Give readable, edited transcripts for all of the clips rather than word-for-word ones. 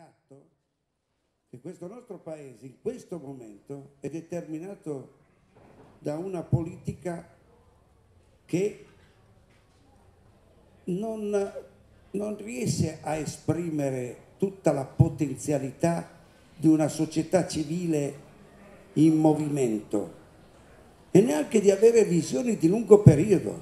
atto che questo nostro paese in questo momento è determinato da una politica che non riesce a esprimere tutta la potenzialità di una società civile in movimento e neanche di avere visioni di lungo periodo.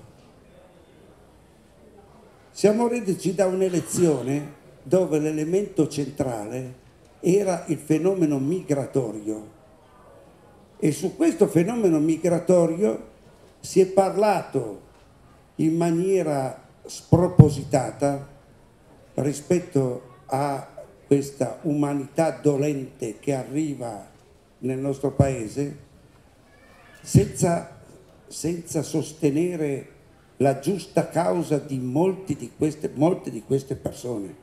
Siamo reduci da un'elezione dove l'elemento centrale era il fenomeno migratorio e su questo fenomeno migratorio si è parlato in maniera spropositata rispetto a questa umanità dolente che arriva nel nostro paese senza sostenere la giusta causa di molte di queste persone.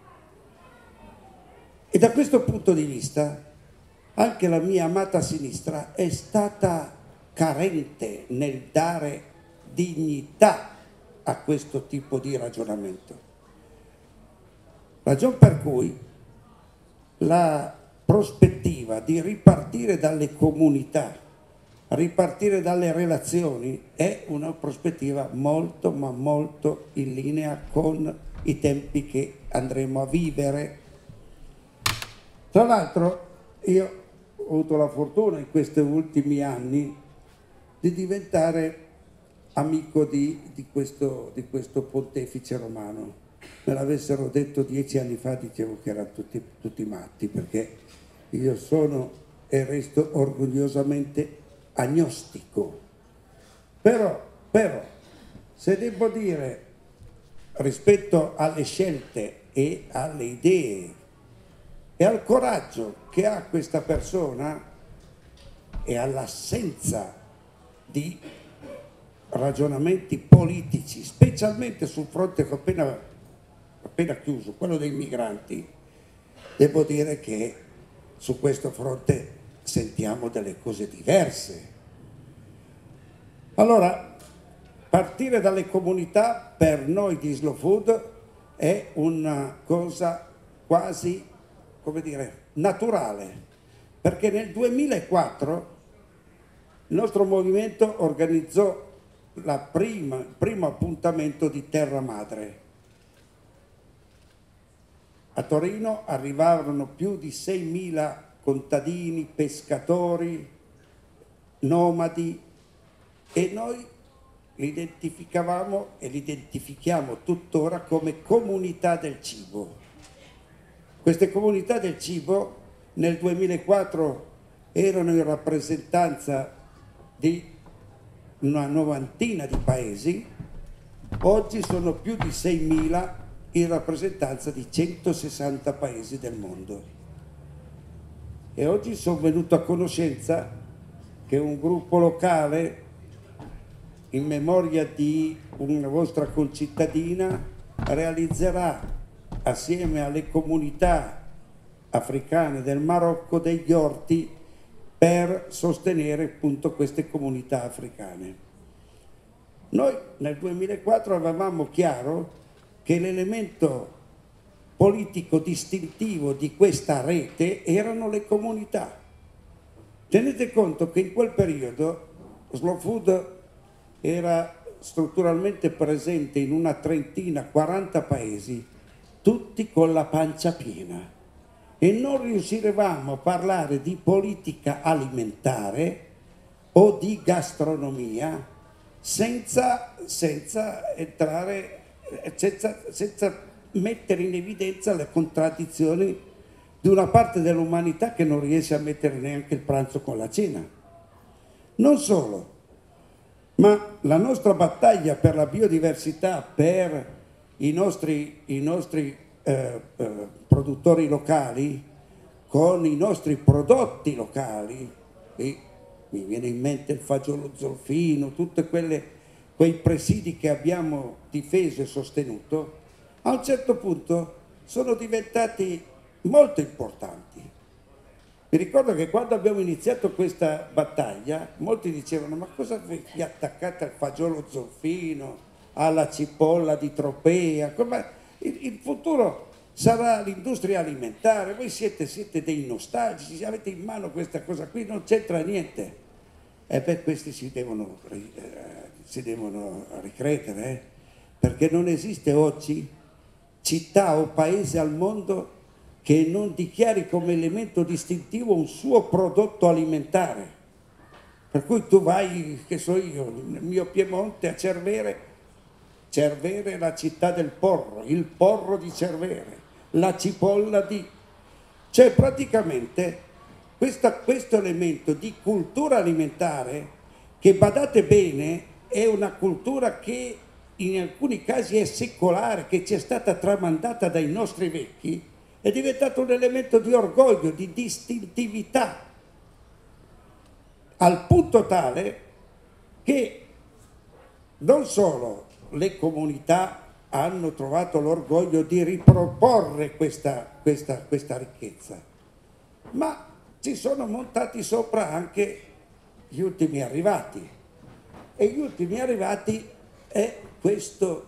E da questo punto di vista anche la mia amata sinistra è stata carente nel dare dignità a questo tipo di ragionamento. Ragion per cui la prospettiva di ripartire dalle comunità, ripartire dalle relazioni è una prospettiva molto ma molto in linea con i tempi che andremo a vivere. Tra l'altro io ho avuto la fortuna in questi ultimi anni di diventare amico di questo pontefice romano. Me l'avessero detto 10 anni fa dicevo che erano tutti matti, perché io sono e resto orgogliosamente agnostico. Però se devo dire rispetto alle scelte e alle idee e al coraggio che ha questa persona e all'assenza di ragionamenti politici, specialmente sul fronte che ho appena chiuso, quello dei migranti, devo dire che su questo fronte sentiamo delle cose diverse. Allora, partire dalle comunità per noi di Slow Food è una cosa quasi, come dire, naturale, perché nel 2004 il nostro movimento organizzò il primo appuntamento di Terra Madre. A Torino arrivarono più di 6.000 contadini, pescatori, nomadi e noi li identificavamo e li identifichiamo tuttora come comunità del cibo. Queste comunità del cibo nel 2004 erano in rappresentanza di una novantina di paesi, oggi sono più di 6.000 in rappresentanza di 160 paesi del mondo. E oggi sono venuto a conoscenza che un gruppo locale, in memoria di una vostra concittadina, realizzerà assieme alle comunità africane del Marocco degli orti per sostenere appunto queste comunità africane. Noi nel 2004 avevamo chiaro che l'elemento politico distintivo di questa rete erano le comunità. Tenete conto che in quel periodo Slow Food era strutturalmente presente in una trentina, 40 paesi, tutti con la pancia piena, e non riuscivamo a parlare di politica alimentare o di gastronomia senza mettere in evidenza le contraddizioni di una parte dell'umanità che non riesce a mettere neanche il pranzo con la cena. Non solo, ma la nostra battaglia per la biodiversità, per i nostri produttori locali, con i nostri prodotti locali, e mi viene in mente il fagiolo zolfino, tutti quei presidi che abbiamo difeso e sostenuto, a un certo punto sono diventati molto importanti. Mi ricordo che quando abbiamo iniziato questa battaglia, molti dicevano: ma cosa vi attaccate al fagiolo zolfino, alla cipolla di Tropea? Il futuro sarà l'industria alimentare. Voi siete dei nostalgici, avete in mano questa cosa qui, non c'entra niente. E per questi si devono ricredere, perché non esiste oggi città o paese al mondo che non dichiari come elemento distintivo un suo prodotto alimentare. Per cui tu vai, che so io, nel mio Piemonte a Cervere è la città del porro, il porro di Cervere, la cipolla di... Cioè praticamente questo elemento di cultura alimentare, che badate bene, è una cultura che in alcuni casi è secolare, che ci è stata tramandata dai nostri vecchi, è diventato un elemento di orgoglio, di distintività, al punto tale che non solo le comunità hanno trovato l'orgoglio di riproporre questa ricchezza, ma ci sono montati sopra anche gli ultimi arrivati. E gli ultimi arrivati è questo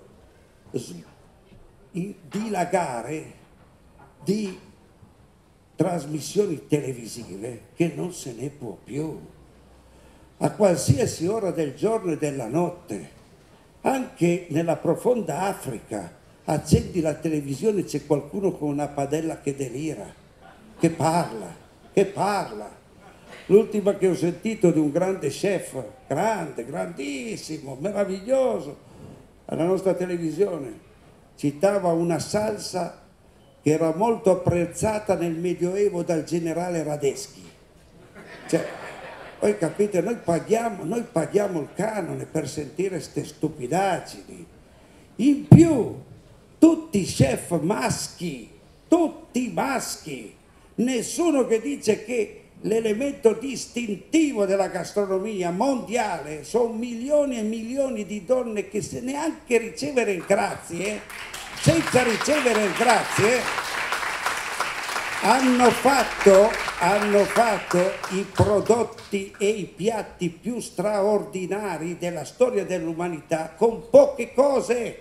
dilagare di trasmissioni televisive che non se ne può più. A qualsiasi ora del giorno e della notte, anche nella profonda Africa, accendi la televisione, c'è qualcuno con una padella che delira, che parla. L'ultima che ho sentito di un grande chef, grandissimo, meraviglioso, alla nostra televisione, citava una salsa che era molto apprezzata nel Medioevo dal generale Radetzky. Cioè, voi capite, noi paghiamo il canone per sentire ste stupidaggini. In più, tutti chef maschi, tutti maschi, nessuno che dice che l'elemento distintivo della gastronomia mondiale sono milioni e milioni di donne che se neanche ricevere grazie, senza ricevere grazie, hanno fatto i prodotti e i piatti più straordinari della storia dell'umanità con poche cose,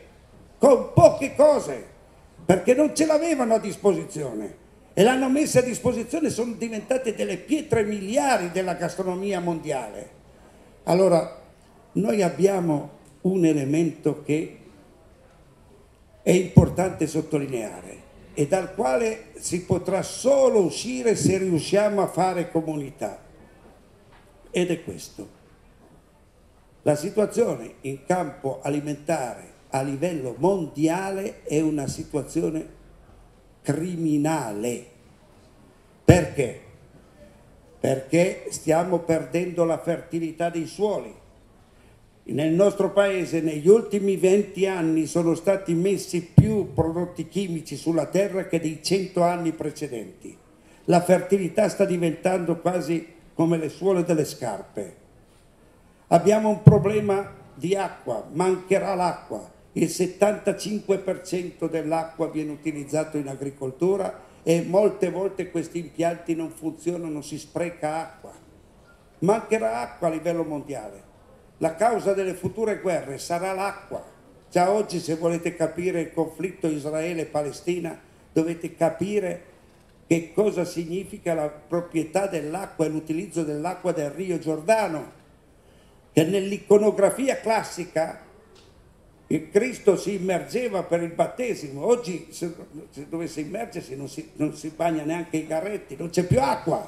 perché non ce l'avevano a disposizione e l'hanno messa a disposizione, sono diventate delle pietre miliari della gastronomia mondiale. Allora, noi abbiamo un elemento che è importante sottolineare e dal quale si potrà solo uscire se riusciamo a fare comunità, ed è questo: la situazione in campo alimentare a livello mondiale è una situazione criminale. Perché? Perché stiamo perdendo la fertilità dei suoli. Nel nostro paese negli ultimi 20 anni sono stati messi più prodotti chimici sulla terra che dei 100 anni precedenti. La fertilità sta diventando quasi come le suole delle scarpe. Abbiamo un problema di acqua, mancherà l'acqua. Il 75% dell'acqua viene utilizzato in agricoltura e molte volte questi impianti non funzionano, si spreca acqua. Mancherà acqua a livello mondiale. La causa delle future guerre sarà l'acqua. Già oggi, se volete capire il conflitto Israele-Palestina, dovete capire che cosa significa la proprietà dell'acqua e l'utilizzo dell'acqua del Rio Giordano, che nell'iconografia classica il Cristo si immergeva per il battesimo. Oggi se dovesse immergersi non si bagna neanche i carretti, non c'è più acqua,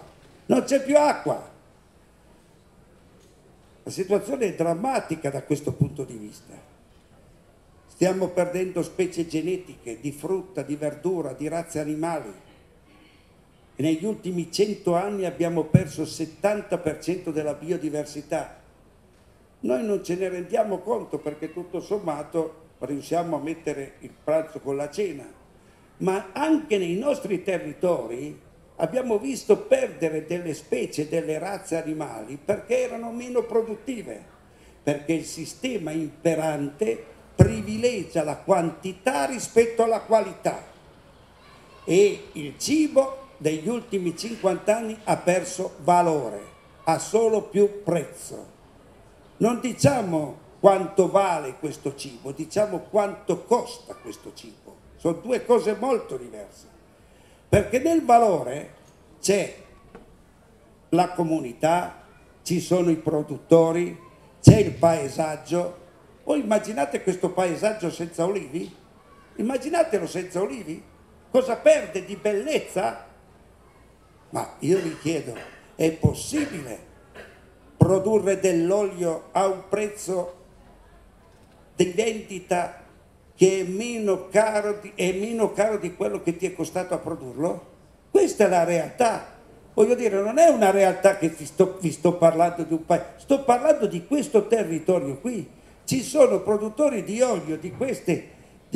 La situazione è drammatica da questo punto di vista. Stiamo perdendo specie genetiche di frutta, di verdura, di razze animali. E negli ultimi 100 anni abbiamo perso il 70% della biodiversità. Noi non ce ne rendiamo conto perché tutto sommato riusciamo a mettere il pranzo con la cena, ma anche nei nostri territori abbiamo visto perdere delle specie, delle razze animali perché erano meno produttive, perché il sistema imperante privilegia la quantità rispetto alla qualità e il cibo degli ultimi 50 anni ha perso valore, ha solo più prezzo. Non diciamo quanto vale questo cibo, diciamo quanto costa questo cibo. sono due cose molto diverse, perché nel valore c'è la comunità, ci sono i produttori, c'è il paesaggio. Voi immaginate questo paesaggio senza ulivi? Immaginatelo senza ulivi? Cosa perde di bellezza? Ma io vi chiedo, è possibile produrre dell'olio a un prezzo di vendita che è meno caro di quello che ti è costato a produrlo? Questa è la realtà. Voglio dire, non è una realtà che vi sto parlando di un paese, sto parlando di questo territorio qui. Ci sono produttori di olio di queste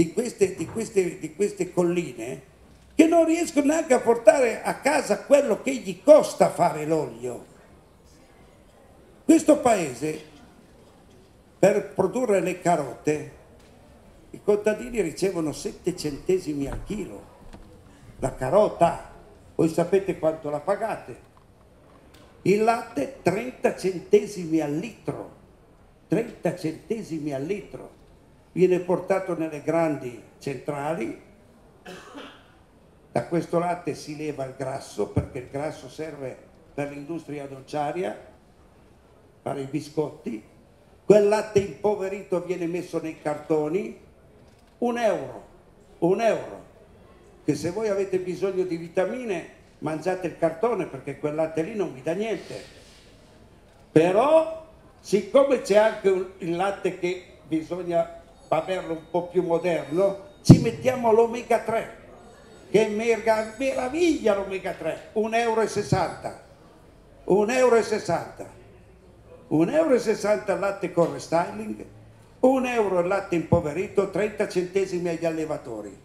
colline che non riescono neanche a portare a casa quello che gli costa fare l'olio. Questo paese, per produrre le carote, i contadini ricevono 7 centesimi al chilo. La carota, voi sapete quanto la pagate? Il latte 30 centesimi al litro. 30 centesimi al litro. Viene portato nelle grandi centrali. Da questo latte si leva il grasso, perché il grasso serve per l'industria dolciaria, fare i biscotti. Quel latte impoverito viene messo nei cartoni. un euro, che se voi avete bisogno di vitamine mangiate il cartone, perché quel latte lì non vi dà niente. Però siccome c'è anche il latte che bisogna averlo un po' più moderno, ci mettiamo l'omega 3, che meraviglia l'omega 3, 1,60 euro, 1,60 euro, 1,60 euro il latte con restyling, 1 euro il latte impoverito, 30 centesimi agli allevatori.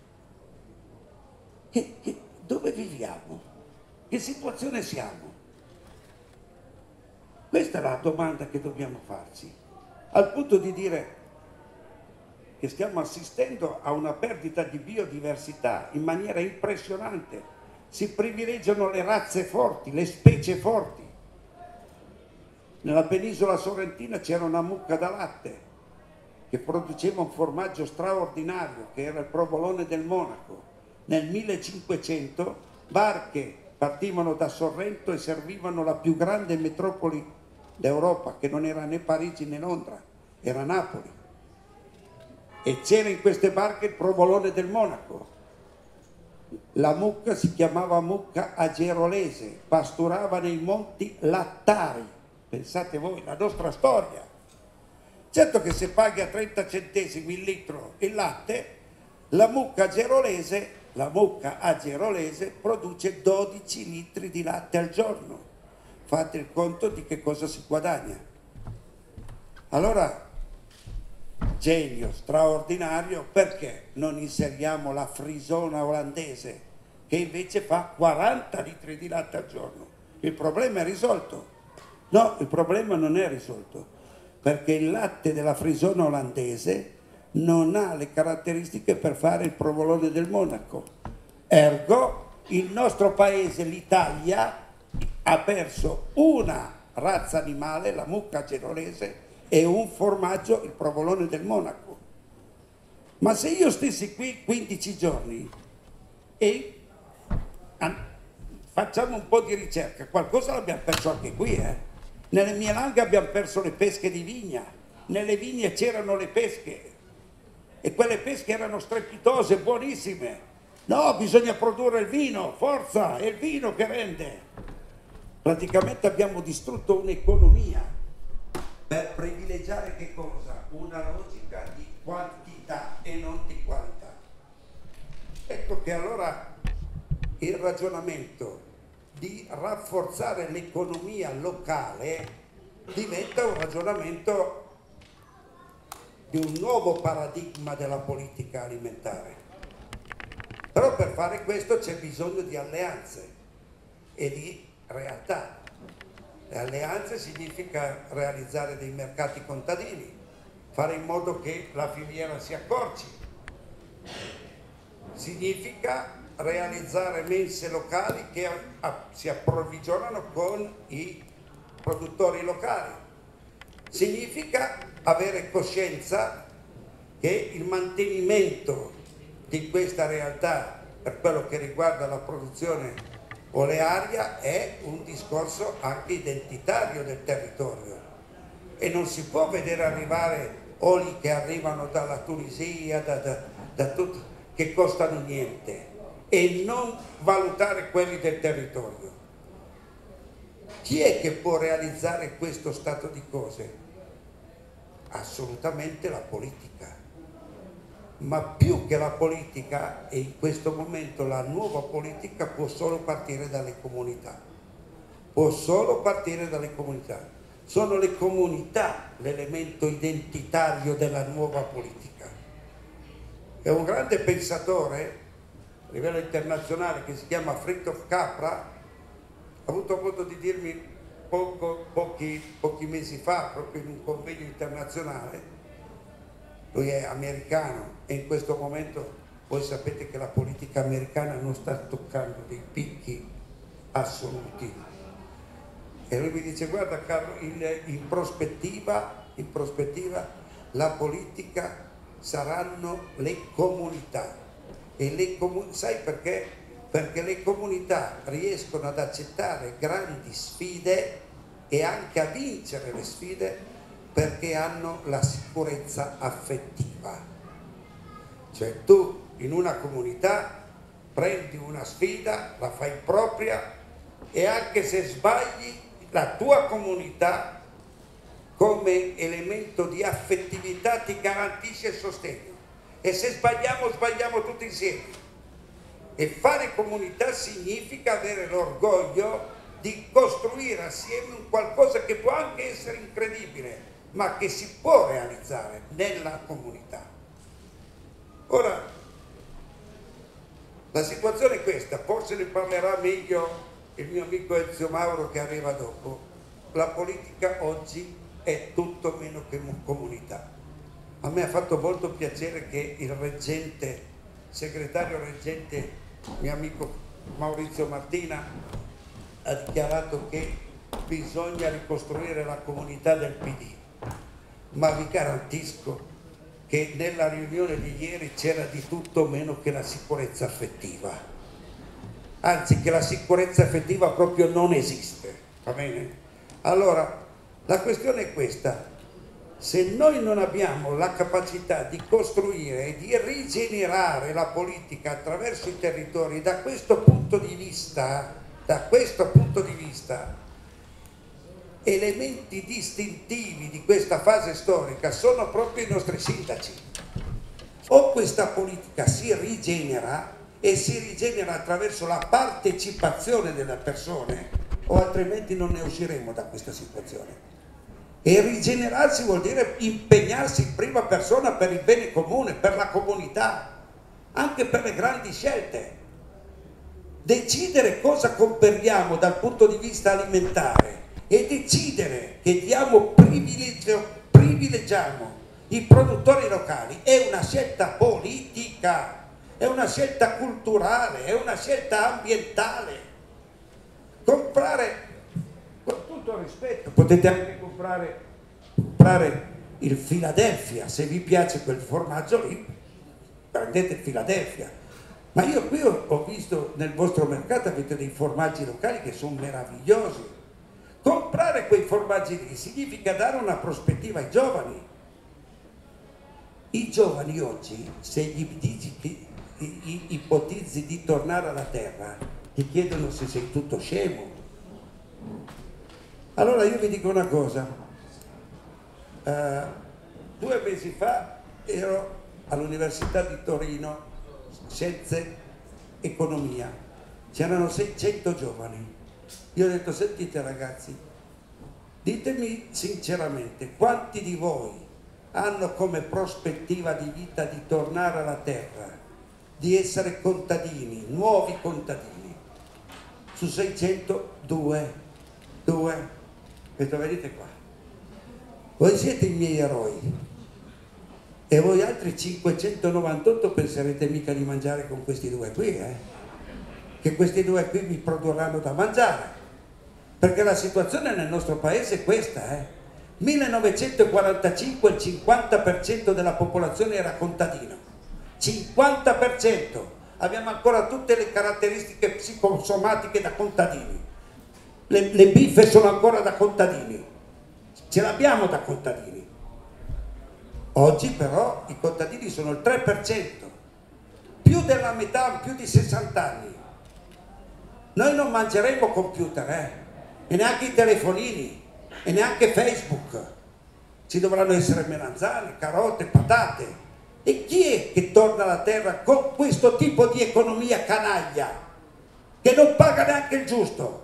Dove viviamo? Che situazione siamo? Questa è la domanda che dobbiamo farci, al punto di dire che stiamo assistendo a una perdita di biodiversità in maniera impressionante. Si privilegiano le razze forti, le specie forti. Nella penisola sorrentina c'era una mucca da latte che produceva un formaggio straordinario, che era il provolone del Monaco. Nel 1500 barche partivano da Sorrento e servivano la più grande metropoli d'Europa, che non era né Parigi né Londra, era Napoli. E c'era in queste barche il provolone del Monaco. La mucca si chiamava mucca agerolese, pasturava nei monti lattari. Pensate voi, la nostra storia. Certo che se paghi a 30 centesimi il litro il latte, la mucca agerolese produce 12 litri di latte al giorno. Fate il conto di che cosa si guadagna. Allora, genio straordinario, perché non inseriamo la frisona olandese, che invece fa 40 litri di latte al giorno? Il problema è risolto? No, il problema non è risolto, perché il latte della frisona olandese non ha le caratteristiche per fare il provolone del Monaco. Ergo, il nostro paese, l'Italia, ha perso una razza animale, la mucca agerolese, e un formaggio, il provolone del Monaco. Ma se io stessi qui 15 giorni e facciamo un po' di ricerca, qualcosa l'abbiamo perso anche qui, Nelle mie langhe abbiamo perso le pesche di vigna, nelle vigne c'erano le pesche e quelle pesche erano strepitose, buonissime. No, bisogna produrre il vino, forza, è il vino che rende. Praticamente abbiamo distrutto un'economia per privilegiare che cosa? Una logica di quantità e non di qualità. Ecco che allora il ragionamento di rafforzare l'economia locale diventa un ragionamento di un nuovo paradigma della politica alimentare. Però per fare questo c'è bisogno di alleanze e di realtà. Le alleanze significa realizzare dei mercati contadini, fare in modo che la filiera si accorci. Significa realizzare mense locali che si approvvigionano con i produttori locali. Significa avere coscienza che il mantenimento di questa realtà per quello che riguarda la produzione olearia è un discorso anche identitario del territorio, e non si può vedere arrivare oli che arrivano dalla Tunisia, da tutto, che costano niente, e non valutare quelli del territorio. Chi è che può realizzare questo stato di cose? Assolutamente la politica, ma più che la politica, e in questo momento la nuova politica può solo partire dalle comunità, può solo partire dalle comunità. Sono le comunità l'elemento identitario della nuova politica. È un grande pensatore a livello internazionale che si chiama Fritjof Capra, ha avuto modo di dirmi pochi mesi fa, proprio in un convegno internazionale. Lui è americano e in questo momento voi sapete che la politica americana non sta toccando dei picchi assoluti. E lui mi dice: guarda Carlo, in prospettiva la politica saranno le comunità. E sai perché? Perché le comunità riescono ad accettare grandi sfide e anche a vincere le sfide perché hanno la sicurezza affettiva. Cioè tu in una comunità prendi una sfida, la fai propria, e anche se sbagli, la tua comunità come elemento di affettività ti garantisce il sostegno, e se sbagliamo tutti insieme. E fare comunità significa avere l'orgoglio di costruire assieme un qualcosa che può anche essere incredibile, ma che si può realizzare nella comunità. Ora, la situazione è questa, forse ne parlerà meglio il mio amico Ezio Mauro che arriva dopo. La politica oggi è tutto meno che comunità. A me ha fatto molto piacere che il reggente, segretario reggente, mio amico Maurizio Martina, ha dichiarato che bisogna ricostruire la comunità del PD, ma vi garantisco che nella riunione di ieri c'era di tutto meno che la sicurezza affettiva, anzi che la sicurezza affettiva proprio non esiste, va bene? Allora, la questione è questa: se noi non abbiamo la capacità di costruire e di rigenerare la politica attraverso i territori, da questo punto di vista, elementi distintivi di questa fase storica sono proprio i nostri sindaci. O questa politica si rigenera, e si rigenera attraverso la partecipazione delle persone, o altrimenti non ne usciremo da questa situazione. E rigenerarsi vuol dire impegnarsi in prima persona per il bene comune, per la comunità, anche per le grandi scelte. Decidere cosa comperiamo dal punto di vista alimentare e decidere che privilegiamo i produttori locali è una scelta politica, è una scelta culturale, è una scelta ambientale. Comprare, con tutto il rispetto, potete anche comprare il Philadelphia, se vi piace quel formaggio lì, prendete il Philadelphia. Ma io qui ho visto nel vostro mercato avete dei formaggi locali che sono meravigliosi. Comprare quei formaggi lì significa dare una prospettiva ai giovani. I giovani oggi, se gli dici che ipotizzi di tornare alla terra, ti chiedono se sei tutto scemo. Allora io vi dico una cosa, 2 mesi fa ero all'Università di Torino, Scienze Economia, c'erano 600 giovani. Io ho detto: sentite ragazzi, ditemi sinceramente quanti di voi hanno come prospettiva di vita di tornare alla terra, di essere contadini, nuovi contadini. Su 600, 2. Ho detto: venite qua, voi siete i miei eroi, e voi altri 598 penserete mica di mangiare con questi 2 qui, che questi 2 qui vi produrranno da mangiare, perché la situazione nel nostro paese è questa. 1945 il 50% della popolazione era contadino, 50%. Abbiamo ancora tutte le caratteristiche psicosomatiche da contadini. Le biffe sono ancora da contadini. Ce l'abbiamo da contadini. Oggi però i contadini sono il 3%, più della metà, più di 60 anni. Noi non mangeremo computer, e neanche i telefonini, e neanche Facebook. Ci dovranno essere melanzane, carote, patate. E chi è che torna alla terra con questo tipo di economia canaglia, che non paga neanche il giusto?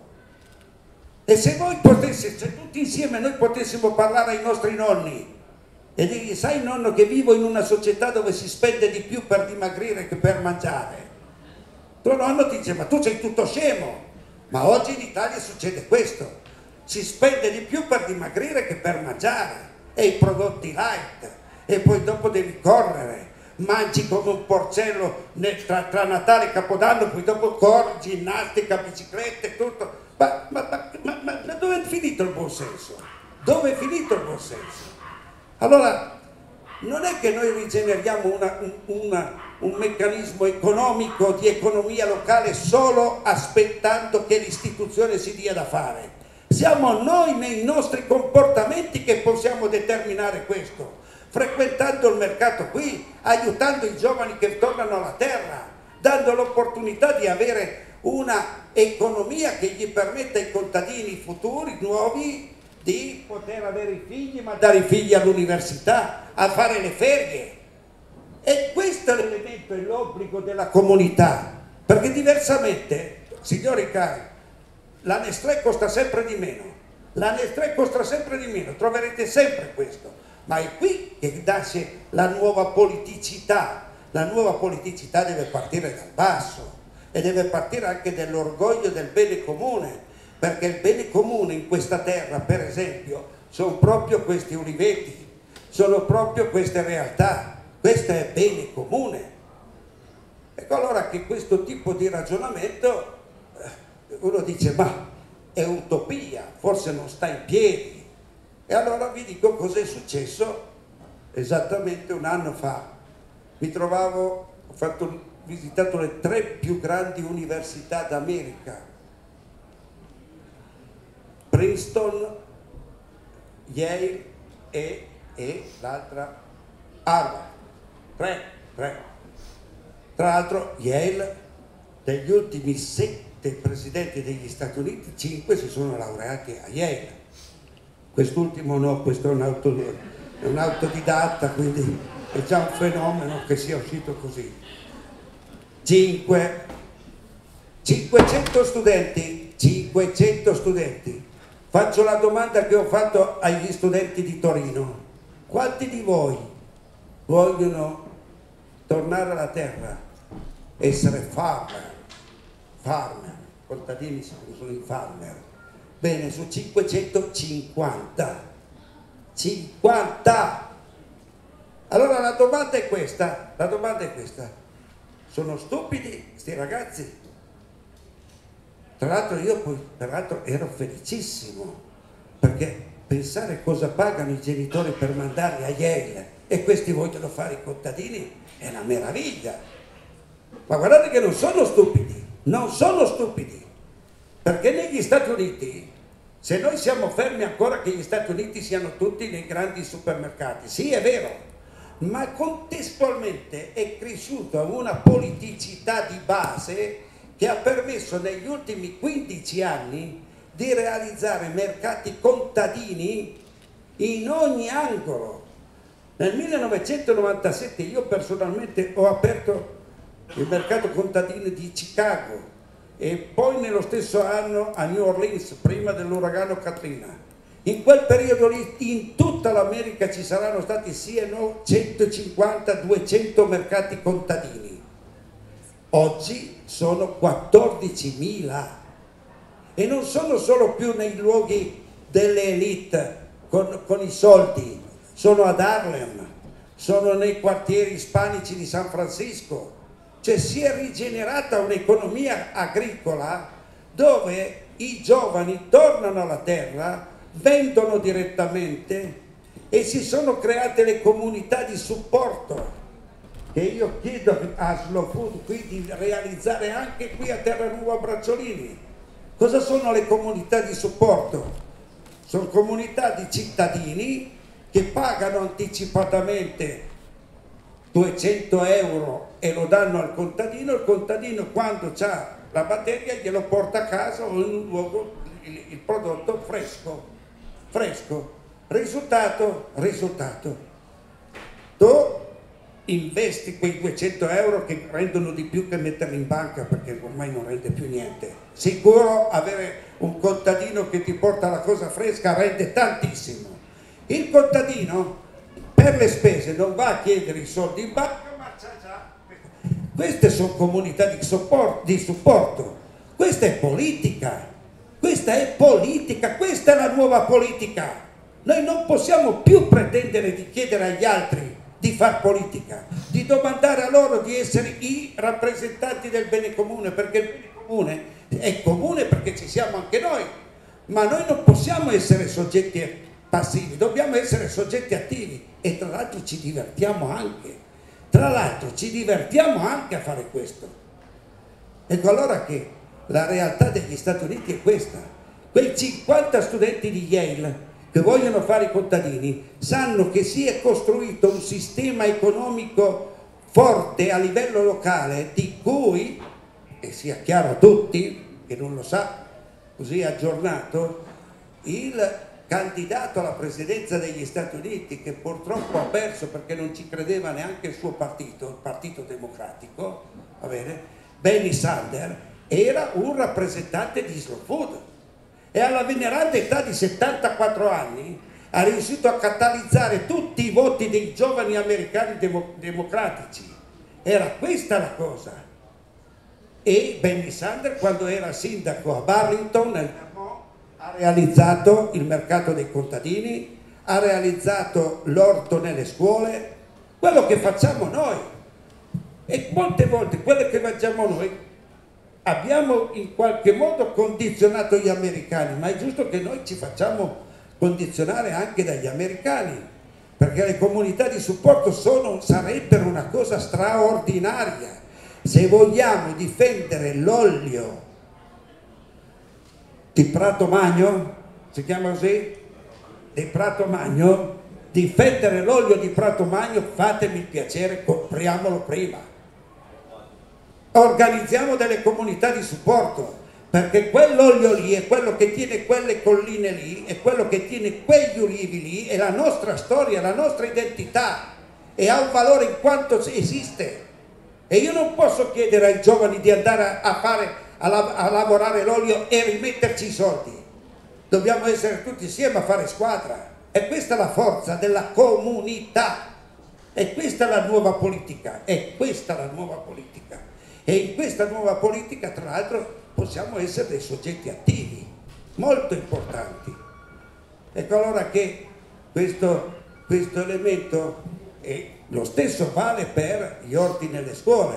E se noi potessimo, se tutti insieme noi potessimo parlare ai nostri nonni e dirgli: sai nonno che vivo in una società dove si spende di più per dimagrire che per mangiare, tuo nonno ti dice: ma tu sei tutto scemo. Ma oggi in Italia succede questo, si spende di più per dimagrire che per mangiare, e i prodotti light, e poi dopo devi correre, mangi come un porcello tra Natale e Capodanno, poi dopo corri, ginnastica, biciclette, tutto. Ma dove è finito il buon senso? Dove è finito il buon senso? Allora, non è che noi rigeneriamo un meccanismo economico di economia locale solo aspettando che l'istituzione si dia da fare. Siamo noi nei nostri comportamenti che possiamo determinare questo, frequentando il mercato qui, aiutando i giovani che tornano alla terra, dando l'opportunità di avere una economia che gli permetta ai contadini futuri, nuovi, di poter avere i figli, mandare i figli all'università, a fare le ferie. E questo è l'elemento, è l'obbligo della comunità, perché diversamente, signori cari, la Nestlé costa sempre di meno, la Nestlé costa sempre di meno, troverete sempre questo, ma è qui che nasce la nuova politicità. La nuova politicità deve partire dal basso e deve partire anche dall'orgoglio del bene comune, perché il bene comune in questa terra, per esempio, sono proprio questi uliveti, sono proprio queste realtà, questo è bene comune. Ecco allora che questo tipo di ragionamento, uno dice: ma è utopia, forse non sta in piedi. E allora vi dico cos'è successo esattamente un anno fa. Mi trovavo, ho visitato le 3 più grandi università d'America: Princeton, Yale e l'altra Harvard. 3. Tra l'altro Yale, degli ultimi 7 presidenti degli Stati Uniti, 5 si sono laureati a Yale. Quest'ultimo no, questo è un autodidatta, quindi è già un fenomeno che sia uscito così. 500 studenti. Faccio la domanda che ho fatto agli studenti di Torino: quanti di voi vogliono tornare alla terra, essere farmer, contadini sono i farmer? Bene, su 550. Allora la domanda è questa: sono stupidi sti ragazzi? Tra l'altro io poi ero felicissimo, perché pensare cosa pagano i genitori per mandarli a Yale e questi vogliono fare i contadini è una meraviglia. Ma guardate che non sono stupidi, perché negli Stati Uniti, se noi siamo fermi ancora che gli Stati Uniti siano tutti nei grandi supermercati, sì è vero, ma contestualmente è cresciuta una politicità di base che ha permesso negli ultimi 15 anni di realizzare mercati contadini in ogni angolo. Nel 1997 io personalmente ho aperto il mercato contadino di Chicago e poi nello stesso anno a New Orleans, prima dell'uragano Katrina. In quel periodo lì in tutta l'America ci saranno stati sì e no 150-200 mercati contadini. Oggi sono 14.000 e non sono solo più nei luoghi delle elite con i soldi, sono ad Harlem, sono nei quartieri ispanici di San Francisco. Cioè si è rigenerata un'economia agricola dove i giovani tornano alla terra, vendono direttamente e si sono create le comunità di supporto. che io chiedo a Slow Food qui di realizzare anche qui a Terranuova Bracciolini. Cosa sono le comunità di supporto? Sono comunità di cittadini che pagano anticipatamente 200 euro e lo danno al contadino, il contadino quando ha la batteria glielo porta a casa o in un luogo il prodotto fresco. Risultato, tu investi quei 200 euro che rendono di più che metterli in banca, perché ormai non rende più niente. Sicuro avere un contadino che ti porta la cosa fresca rende tantissimo. Il contadino per le spese non va a chiedere i soldi in banca, ma c'ha già. Queste sono comunità di supporto. Questa è politica, questa è la nuova politica. Noi non possiamo più pretendere di chiedere agli altri di far politica, di domandare a loro di essere i rappresentanti del bene comune, perché il bene comune è comune perché ci siamo anche noi, ma noi non possiamo essere soggetti passivi, dobbiamo essere soggetti attivi e tra l'altro ci divertiamo anche a fare questo. Ecco allora che la realtà degli Stati Uniti è questa. Quei 50 studenti di Yale che vogliono fare i contadini sanno che si è costruito un sistema economico forte a livello locale di cui, e sia chiaro a tutti, che non lo sa così aggiornato, il candidato alla presidenza degli Stati Uniti, che purtroppo ha perso perché non ci credeva neanche il suo partito, il Partito Democratico, va bene? Bernie Sanders, era un rappresentante di Slow Food e alla veneranda età di 74 anni ha riuscito a catalizzare tutti i voti dei giovani americani democratici. Era questa la cosa. E Bernie Sanders, quando era sindaco a Burlington, ha realizzato il mercato dei contadini, ha realizzato l'orto nelle scuole, quello che facciamo noi. E molte volte quello che facciamo noi abbiamo in qualche modo condizionato gli americani, ma è giusto che noi ci facciamo condizionare anche dagli americani, perché le comunità di supporto sarebbero una cosa straordinaria. Se vogliamo difendere l'olio di Prato Magno, si chiama così? Di Prato Magno, difendere l'olio di Prato Magno, fatemi il piacere, compriamolo prima. Organizziamo delle comunità di supporto, perché quell'olio lì è quello che tiene quelle colline lì, è quello che tiene quegli ulivi lì, è la nostra storia, la nostra identità, e ha un valore in quanto esiste. E io non posso chiedere ai giovani di andare a lavorare l'olio e rimetterci i soldi. Dobbiamo essere tutti insieme a fare squadra. E questa è la forza della comunità. E questa è la nuova politica. E in questa nuova politica, tra l'altro, possiamo essere dei soggetti attivi, molto importanti. Ecco allora che questo elemento, e lo stesso vale per gli orti nelle scuole.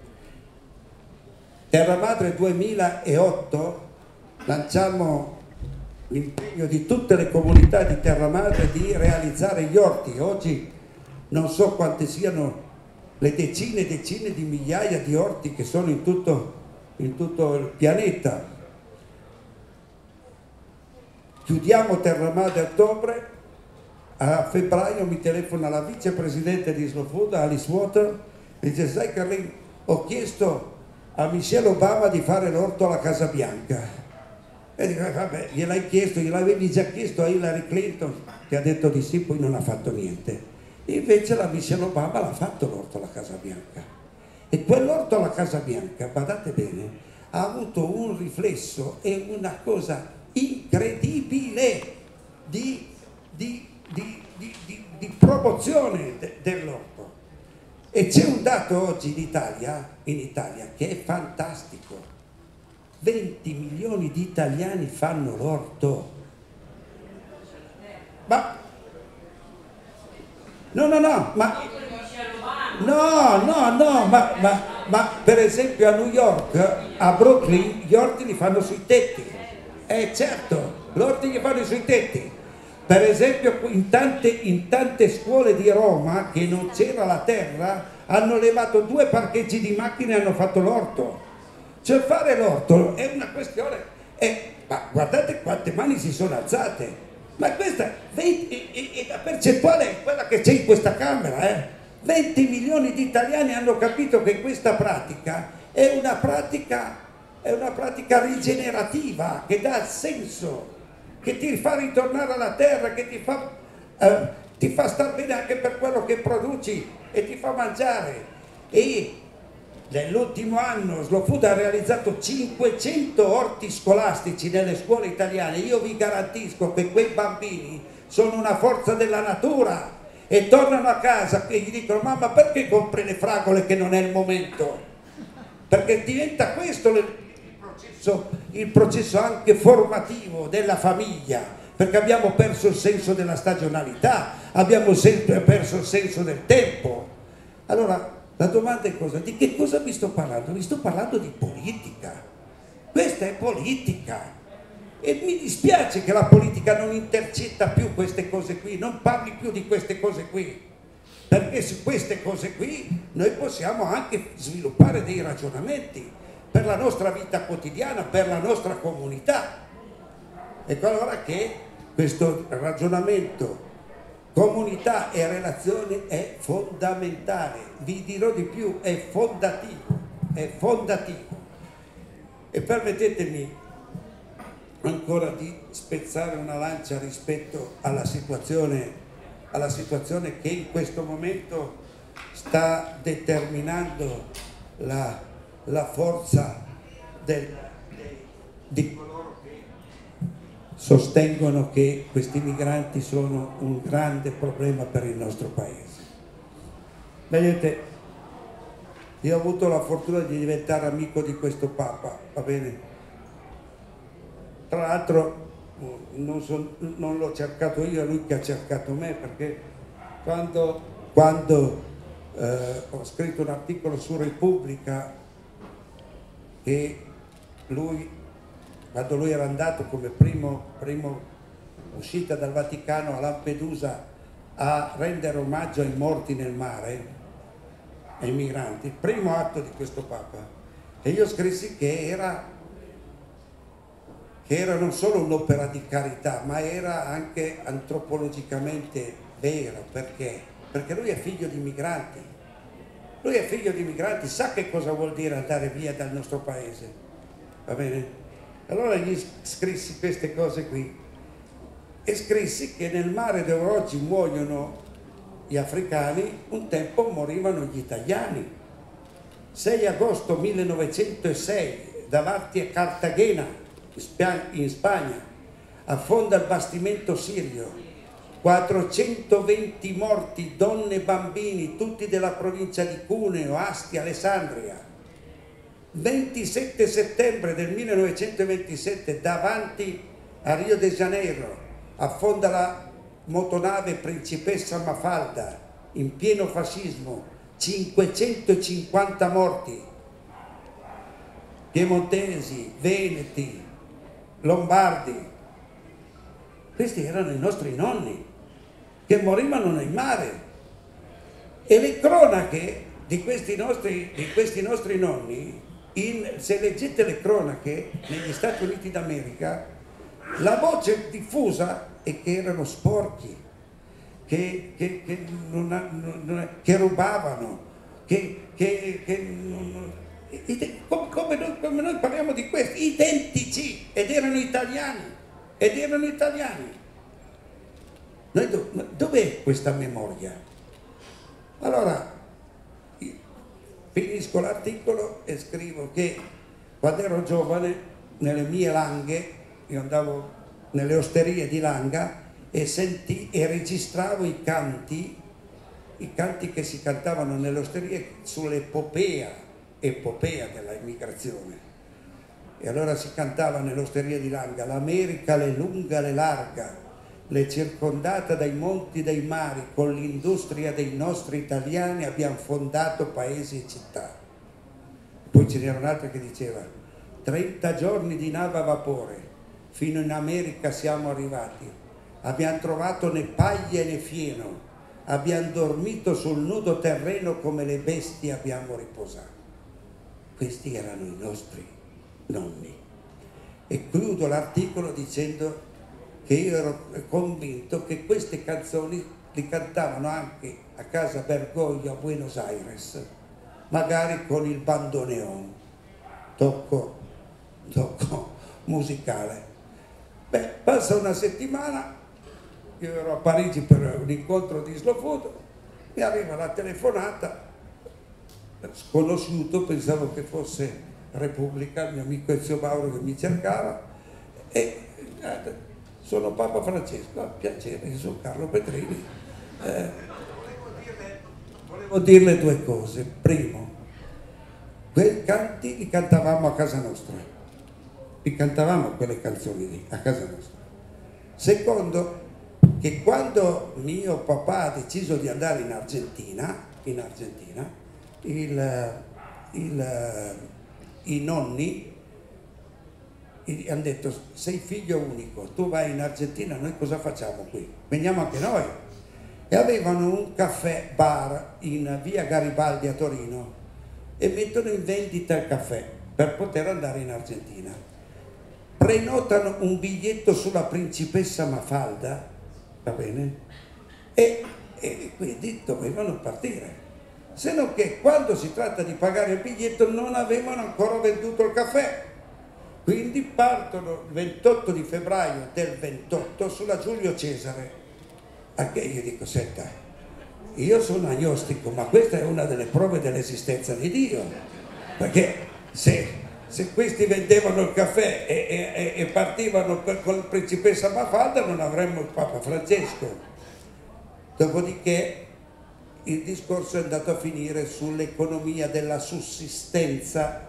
Terra Madre 2008 lanciamo l'impegno di tutte le comunità di Terra Madre di realizzare gli orti. Oggi non so quante siano le decine e decine di migliaia di orti che sono in tutto il pianeta. Chiudiamo Terra Madre a ottobre. A febbraio mi telefona la vicepresidente di Slow Food, Alice Water, e dice: sai Carlin, ho chiesto a Michelle Obama di fare l'orto alla Casa Bianca. E dico: vabbè, gliel'hai chiesto, gliel'avevi già chiesto a Hillary Clinton, che ha detto di sì, poi non ha fatto niente. Invece la Michelle Obama l'ha fatto l'orto alla Casa Bianca, e quell'orto alla Casa Bianca, badate bene, ha avuto un riflesso e una cosa incredibile di promozione dell'orto. E c'è un dato oggi in Italia che è fantastico: 20 milioni di italiani fanno l'orto. Ma ma per esempio a New York, a Brooklyn, gli orti li fanno sui tetti. Certo, gli orti li fanno sui tetti. Per esempio in tante scuole di Roma che non c'era la terra, hanno levato 2 parcheggi di macchine e hanno fatto l'orto. Cioè fare l'orto è una questione, ma guardate quante mani si sono alzate, ma questa la percentuale è quella che c'è in questa Camera. 20 milioni di italiani hanno capito che questa pratica è una pratica rigenerativa, che dà senso, che ti fa ritornare alla terra, che ti fa star bene anche per quello che produci e ti fa mangiare. E nell'ultimo anno Slow Food ha realizzato 500 orti scolastici nelle scuole italiane. Io vi garantisco che quei bambini sono una forza della natura e tornano a casa e gli dicono: mamma, perché compri le fragole che non è il momento? Perché diventa questo il processo anche formativo della famiglia, perché abbiamo perso il senso della stagionalità, abbiamo sempre perso il senso del tempo. Allora la domanda è di che cosa vi sto parlando? Vi sto parlando di politica. Questa è politica. E mi dispiace che la politica non intercetta più queste cose qui, non parli più di queste cose qui, perché su queste cose qui noi possiamo anche sviluppare dei ragionamenti per la nostra vita quotidiana, per la nostra comunità. Ecco allora che questo ragionamento comunità e relazioni è fondamentale, vi dirò di più, è fondativo, è fondativo. E permettetemi ancora di spezzare una lancia rispetto alla situazione che in questo momento sta determinando la forza di coloro che sostengono che questi migranti sono un grande problema per il nostro paese. Vedete, io ho avuto la fortuna di diventare amico di questo Papa, va bene? Tra l'altro non l'ho cercato io, è lui che ha cercato me, perché quando ho scritto un articolo su Repubblica che quando lui era andato come primo uscita dal Vaticano a Lampedusa a rendere omaggio ai morti nel mare, ai migranti, il primo atto di questo Papa, e io scrissi che era non solo un'opera di carità, ma era anche antropologicamente vero. Perché lui è figlio di migranti. Lui è figlio di migranti, sa che cosa vuol dire andare via dal nostro paese. Va bene? Allora gli scrissi queste cose qui e scrissi che nel mare dove oggi muoiono gli africani, un tempo morivano gli italiani. 6 agosto 1906, davanti a Cartagena, in Spagna, affonda il bastimento sirio, 420 morti, donne e bambini, tutti della provincia di Cuneo, Asti, Alessandria. 27 settembre del 1927, davanti a Rio de Janeiro, affonda la motonave Principessa Mafalda, in pieno fascismo, 550 morti, piemontesi, veneti, lombardi. Questi erano i nostri nonni che morivano nel mare, e le cronache di questi nostri nonni, se leggete le cronache negli Stati Uniti d'America, la voce diffusa è che erano sporchi, che rubavano, come noi parliamo di questi, identici, ed erano italiani. Dov'è questa memoria? Allora, finisco l'articolo e scrivo che quando ero giovane, nelle mie langhe, io andavo nelle osterie di Langa e registravo i canti che si cantavano nelle osterie sull'epopea della immigrazione. E allora si cantava nell'osteria di Langa: l'America l'è lunga, l'è larga, l'è circondata dai monti, dai mari, con l'industria dei nostri italiani abbiamo fondato paesi e città. Poi ce n'era un'altra che diceva: 30 giorni di nave a vapore, fino in America siamo arrivati, abbiamo trovato né paglia né fieno, abbiamo dormito sul nudo terreno come le bestie abbiamo riposato. Questi erano i nostri nonni. E chiudo l'articolo dicendo che io ero convinto che queste canzoni li cantavano anche a casa Bergoglio a Buenos Aires, magari con il bandoneon, tocco musicale. Beh, passa una settimana, io ero a Parigi per un incontro di Slow Food, mi arriva la telefonata, sconosciuto, pensavo che fosse Repubblica, il mio amico Ezio Mauro che mi cercava, e sono Papa Francesco, piacere, io sono Carlo Petrini. Volevo dirle due cose. Primo, quei canti li cantavamo a casa nostra, li cantavamo quelle canzoni lì a casa nostra. Secondo, che quando mio papà ha deciso di andare in Argentina, i nonni gli hanno detto: sei figlio unico, tu vai in Argentina, noi cosa facciamo qui? Veniamo anche noi. E avevano un caffè bar in via Garibaldi a Torino e mettono in vendita il caffè per poter andare in Argentina. Prenotano un biglietto sulla principessa Mafalda, va bene? E quindi dovevano partire. Se non che quando si tratta di pagare il biglietto non avevano ancora venduto il caffè. Quindi partono il 28 di febbraio del 28 sulla Giulio Cesare. Anche io dico: senta, io sono agnostico, ma questa è una delle prove dell'esistenza di Dio, perché se questi vendevano il caffè e partivano con la principessa Mafalda non avremmo il Papa Francesco. Dopodiché il discorso è andato a finire sull'economia della sussistenza.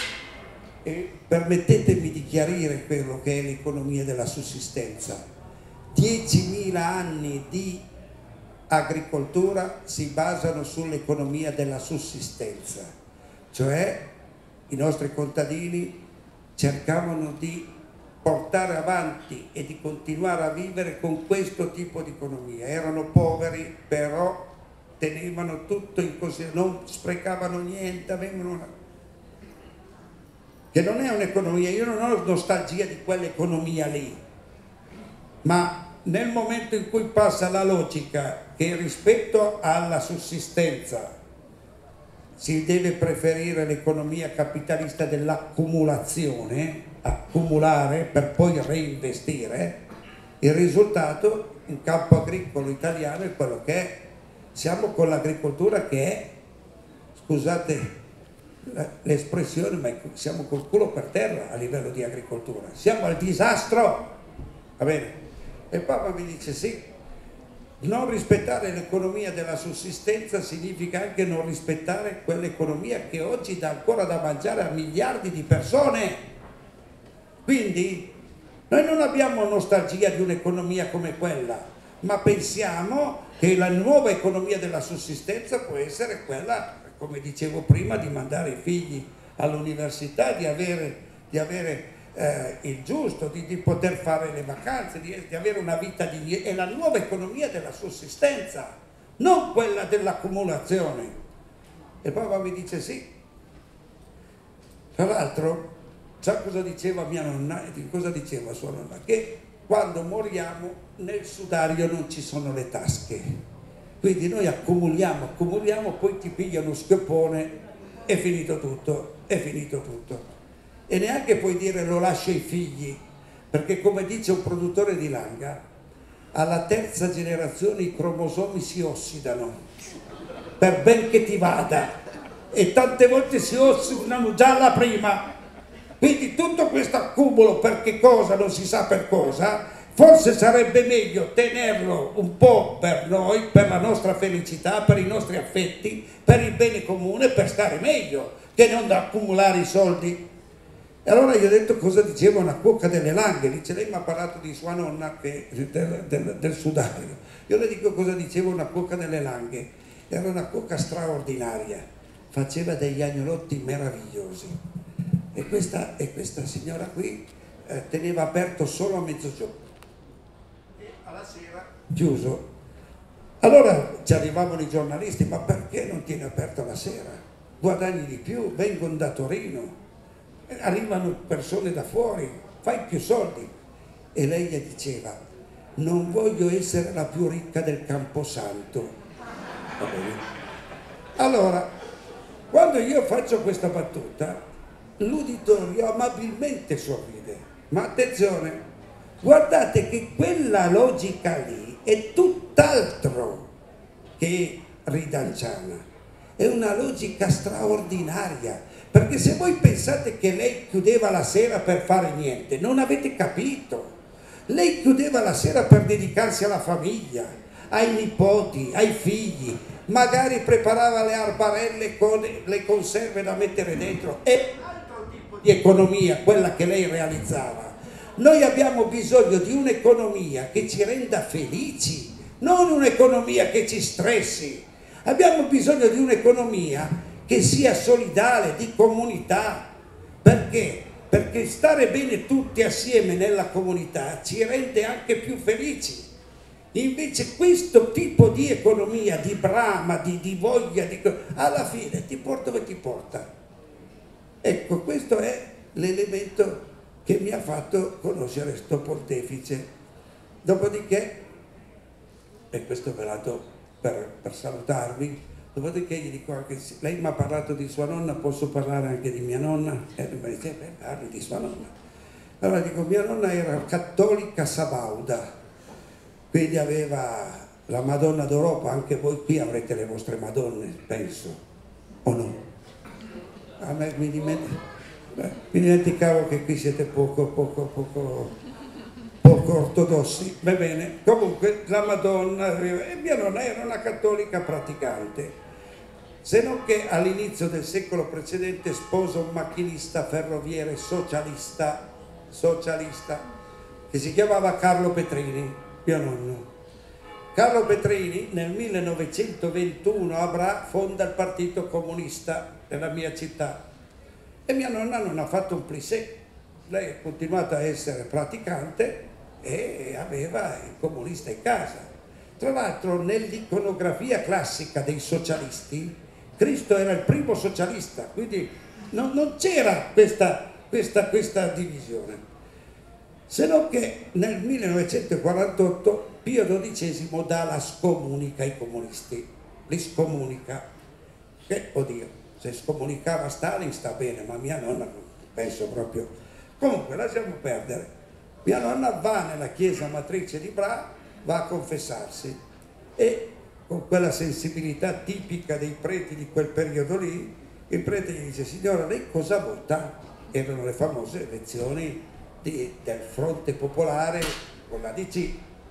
E permettetemi di chiarire quello che è l'economia della sussistenza. 10.000 anni di agricoltura si basano sull'economia della sussistenza, cioè i nostri contadini cercavano di portare avanti e di continuare a vivere con questo tipo di economia. Erano poveri, però tenevano tutto in considerazione, non sprecavano niente, avevano una... che non è un'economia, io non ho nostalgia di quell'economia lì, ma nel momento in cui passa la logica che rispetto alla sussistenza si deve preferire l'economia capitalista dell'accumulazione, accumulare per poi reinvestire, il risultato in campo agricolo italiano è quello che è. Siamo con l'agricoltura che è, scusate l'espressione, ma siamo col culo per terra a livello di agricoltura, siamo al disastro, va bene? E Papa mi dice: sì, non rispettare l'economia della sussistenza significa anche non rispettare quell'economia che oggi dà ancora da mangiare a miliardi di persone. Quindi noi non abbiamo nostalgia di un'economia come quella, ma pensiamo che la nuova economia della sussistenza può essere quella, come dicevo prima, di mandare i figli all'università, di avere il giusto, di poter fare le vacanze, di avere una vita dignitosa. È la nuova economia della sussistenza, non quella dell'accumulazione. E poi mi dice: sì. Tra l'altro, sa cosa diceva mia nonna e cosa diceva sua nonna? Che quando moriamo nel sudario non ci sono le tasche. Quindi noi accumuliamo, poi ti piglia uno schioppone, è finito tutto, è finito tutto. E neanche puoi dire lo lascio ai figli, perché come dice un produttore di Langa, alla terza generazione i cromosomi si ossidano, per ben che ti vada, e tante volte si ossidano già alla prima. Quindi tutto questo accumulo per che cosa non si sa per cosa, forse sarebbe meglio tenerlo un po' per noi, per la nostra felicità, per i nostri affetti, per il bene comune, per stare meglio, che non da accumulare i soldi. E allora gli ho detto cosa diceva una cuoca delle Langhe. Dice: lei mi ha parlato di sua nonna del sudario. Io le dico cosa diceva una cuoca delle Langhe. Era una cuoca straordinaria, faceva degli agnolotti meravigliosi. E questa signora qui teneva aperto solo a mezzogiorno e alla sera chiuso. Allora ci arrivavano i giornalisti, ma perché non tieni aperto la sera? Guadagni di più, vengono da Torino, arrivano persone da fuori, fai più soldi. E lei gli diceva, non voglio essere la più ricca del Camposanto. Va bene? Allora, quando io faccio questa battuta, l'uditorio amabilmente sorride. Ma attenzione, guardate che quella logica lì è tutt'altro che ridanciana, è una logica straordinaria, perché se voi pensate che lei chiudeva la sera per fare niente, non avete capito. Lei chiudeva la sera per dedicarsi alla famiglia, ai nipoti, ai figli, magari preparava le arbarelle con le conserve da mettere dentro, è un altro tipo di economia quella che lei realizzava. Noi abbiamo bisogno di un'economia che ci renda felici, non un'economia che ci stressi. Abbiamo bisogno di un'economia che sia solidale, di comunità. Perché? Perché stare bene tutti assieme nella comunità ci rende anche più felici. Invece questo tipo di economia, di brama, di voglia, alla fine ti porta dove ti porta. Ecco, questo è l'elemento che mi ha fatto conoscere sto pontefice. Dopodiché, e questo ve l'ho dato per salutarvi, dopodiché gli dico anche, lei mi ha parlato di sua nonna, posso parlare anche di mia nonna? E lui mi dice, parli di sua nonna. Allora dico, mia nonna era cattolica sabauda, quindi aveva la Madonna d'Europa, anche voi qui avrete le vostre Madonne, penso, o no? A me mi dimenticavo che qui siete poco ortodossi, va bene. Comunque la Madonna, e mia nonna era una cattolica praticante, se non che all'inizio del secolo precedente sposa un macchinista ferroviere socialista, che si chiamava Carlo Petrini, mio nonno. Carlo Petrini nel 1921 a Bra fonda il Partito Comunista nella mia città e mia nonna non ha fatto un plissé, lei è continuata a essere praticante e aveva il comunista in casa. Tra l'altro nell'iconografia classica dei socialisti Cristo era il primo socialista, quindi non c'era questa divisione. Se non che nel 1948 Pio XII dà la scomunica ai comunisti, li scomunica, che oddio, se scomunicava Stalin sta bene, ma mia nonna penso proprio. Comunque lasciamo perdere. Mia nonna va nella chiesa matrice di Bra, va a confessarsi e con quella sensibilità tipica dei preti di quel periodo lì, il prete gli dice, signora, lei cosa vota? Erano le famose elezioni del Fronte Popolare con la DC.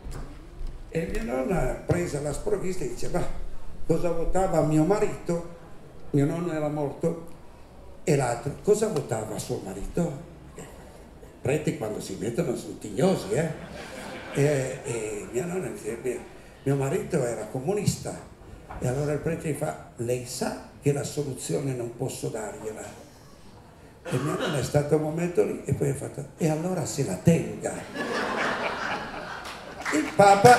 E mia nonna, presa la sprovvista, dice, ma cosa votava mio marito? Mio nonno era morto. E l'altro, cosa votava suo marito? I preti quando si mettono sono tignosi, E mia nonna dice, mio marito era comunista. E allora il prete gli fa, lei sa che la soluzione non posso dargliela. E mia nonna è stato un momento lì e poi ha fatto, e allora se la tenga. Il Papa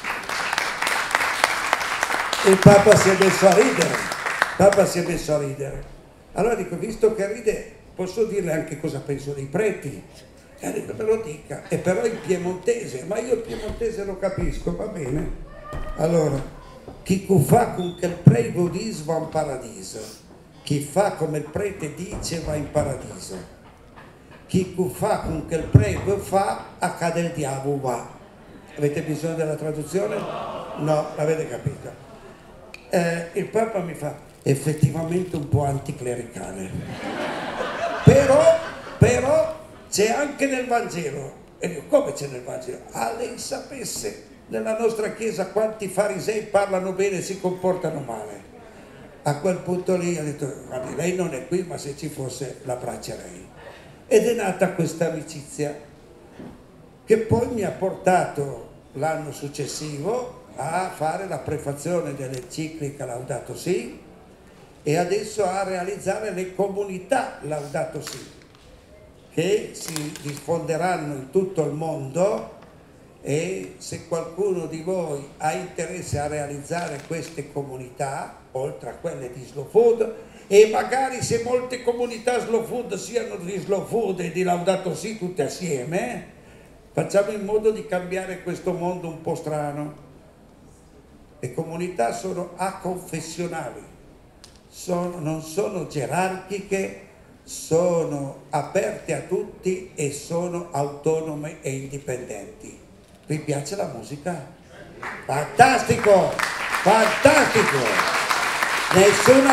si è messo a ridere. Il Papa si è messo a ridere. Allora dico, visto che ride, posso dirle anche cosa penso dei preti? E ha detto, me lo dica. E però in piemontese, ma io il piemontese lo capisco, va bene. Allora, chi fa con che il prego dis va in paradiso, chi fa come il prete dice va in paradiso, chi fa con che il prego fa accade il diavolo va. Avete bisogno della traduzione? No, l'avete capito. Il Papa mi fa effettivamente un po' anticlericale, però c'è anche nel Vangelo. E dico, come c'è nel Vangelo? Ah, lei sapesse nella nostra chiesa quanti farisei parlano bene e si comportano male. A quel punto lì ho detto, guardi, lei non è qui, ma se ci fosse l'abbraccerei. Ed è nata questa amicizia che poi mi ha portato l'anno successivo a fare la prefazione dell'enciclica Laudato Si e adesso a realizzare le comunità Laudato Si che si diffonderanno in tutto il mondo e se qualcuno di voi ha interesse a realizzare queste comunità, oltre a quelle di Slow Food, e magari se molte comunità Slow Food siano di Slow Food e di Laudato Si tutte assieme, facciamo in modo di cambiare questo mondo un po' strano. Le comunità sono aconfessionali, non sono gerarchiche, sono aperte a tutti e sono autonome e indipendenti. Vi piace la musica? Fantastico, fantastico! Nessuna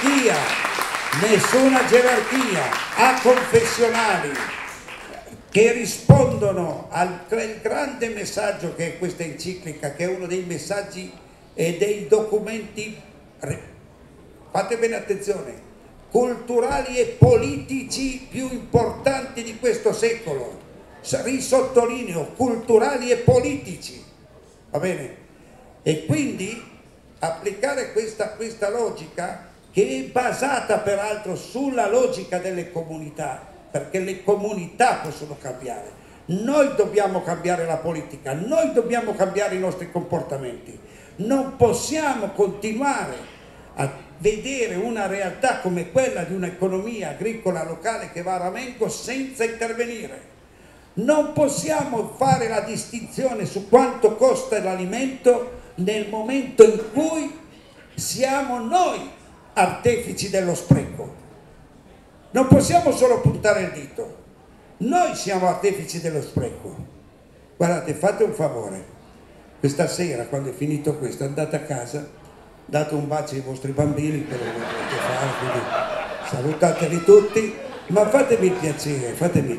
gerarchia, aconfessionali, che rispondono al grande messaggio che è questa enciclica, che è uno dei messaggi e dei documenti, fate bene attenzione, culturali e politici più importanti di questo secolo. Risottolineo, culturali e politici, va bene? E quindi applicare questa logica, che è basata peraltro sulla logica delle comunità, perché le comunità possono cambiare. Noi dobbiamo cambiare la politica, noi dobbiamo cambiare i nostri comportamenti. Non possiamo continuare a vedere una realtà come quella di un'economia agricola locale che va a ramengo senza intervenire. Non possiamo fare la distinzione su quanto costa l'alimento nel momento in cui siamo noi artefici dello spreco. Non possiamo solo puntare il dito, noi siamo artefici dello spreco. Guardate, fate un favore, questa sera quando è finito questo andate a casa, date un bacio ai vostri bambini, quello che volete fare, quindi salutateli tutti, ma fatemi il piacere,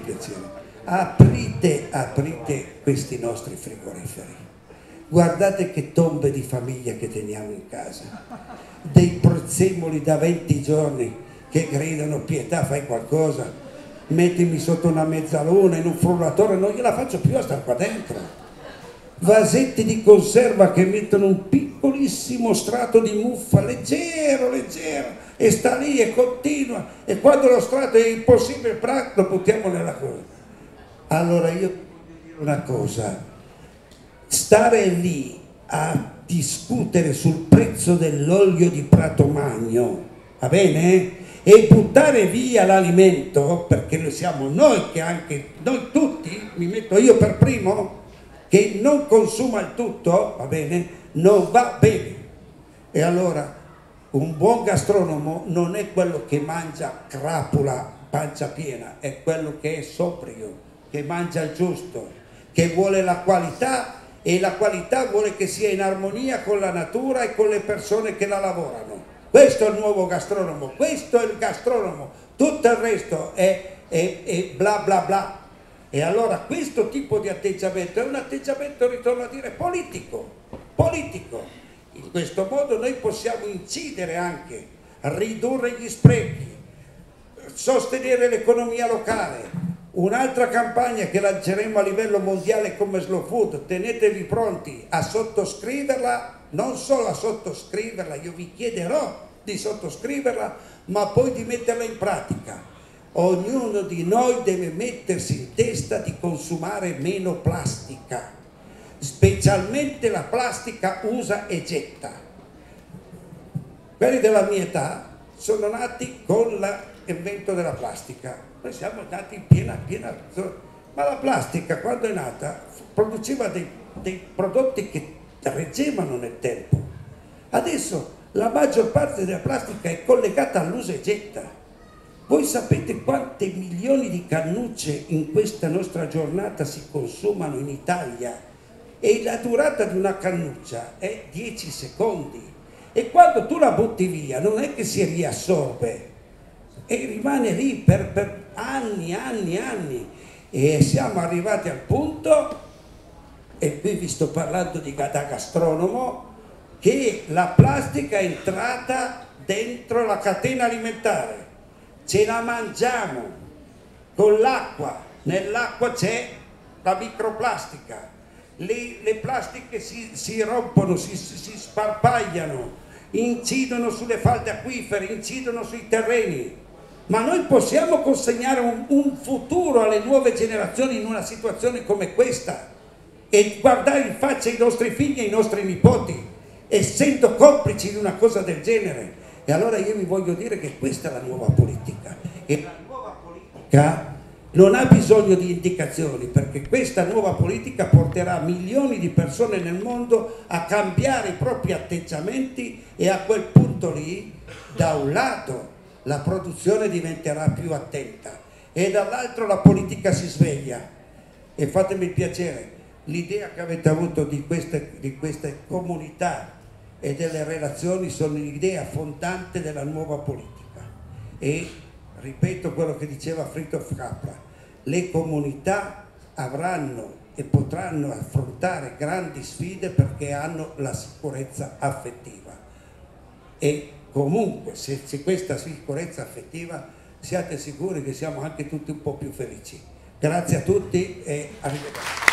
aprite questi nostri frigoriferi, guardate che tombe di famiglia che teniamo in casa, dei prezzemoli da 20 giorni che gridano pietà, fai qualcosa, mettimi sotto una mezzaluna in un frullatore, non gliela faccio più a stare qua dentro, vasetti di conserva che mettono un piccolissimo strato di muffa leggero e sta lì e continua, e quando lo strato è impossibile lo buttiamo nella cosa. Allora io devo dire una cosa, stare lì a discutere sul prezzo dell'olio di Prato Magno, va bene? E buttare via l'alimento, perché lo siamo noi che anche, noi tutti, mi metto io per primo, che non consuma il tutto, va bene? Non va bene. E allora un buon gastronomo non è quello che mangia crapula pancia piena, è quello che è sobrio, che mangia il giusto, che vuole la qualità, e la qualità vuole che sia in armonia con la natura e con le persone che la lavorano. Questo è il nuovo gastronomo, questo è il gastronomo, tutto il resto è bla bla bla. E allora questo tipo di atteggiamento è un atteggiamento, ritorno a dire, politico. In questo modo noi possiamo incidere anche, ridurre gli sprechi, sostenere l'economia locale. Un'altra campagna che lanceremo a livello mondiale come Slow Food, tenetevi pronti a sottoscriverla, non solo a sottoscriverla, io vi chiederò di sottoscriverla, ma poi di metterla in pratica. Ognuno di noi deve mettersi in testa di consumare meno plastica, specialmente la plastica usa e getta. Quelli della mia età sono nati con l'avvento della plastica. Noi siamo nati in piena, ma la plastica quando è nata produceva dei prodotti che reggevano nel tempo. Adesso la maggior parte della plastica è collegata all'usa e getta. Voi sapete quante milioni di cannucce in questa nostra giornata si consumano in Italia? E la durata di una cannuccia è 10 secondi. E quando tu la butti via non è che si riassorbe, e rimane lì per anni. E siamo arrivati al punto, e qui vi sto parlando da gastronomo, che la plastica è entrata dentro la catena alimentare, ce la mangiamo con l'acqua, nell'acqua c'è la microplastica, le plastiche si rompono, si sparpagliano, incidono sulle falde acquifere, incidono sui terreni. Ma noi possiamo consegnare un futuro alle nuove generazioni in una situazione come questa? e guardare in faccia i nostri figli e i nostri nipoti, essendo complici di una cosa del genere. E allora io vi voglio dire che questa è la nuova politica, e la nuova politica non ha bisogno di indicazioni, perché questa nuova politica porterà milioni di persone nel mondo a cambiare i propri atteggiamenti, e a quel punto lì, da un lato, la produzione diventerà più attenta e dall'altro la politica si sveglia. E fatemi il piacere, l'idea che avete avuto di queste comunità e delle relazioni sono l'idea fondante della nuova politica. E ripeto quello che diceva Fritjof Capra: le comunità avranno e potranno affrontare grandi sfide perché hanno la sicurezza affettiva, e comunque se c'è questa sicurezza affettiva siate sicuri che siamo anche tutti un po' più felici. Grazie a tutti e arrivederci.